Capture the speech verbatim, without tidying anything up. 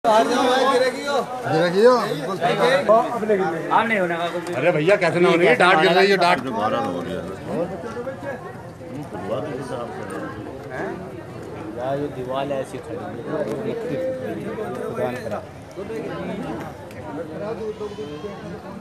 अरे भैया कैसे ना होने डांट गिर रही है डांट ये दीवार ऐसी खड़ी है।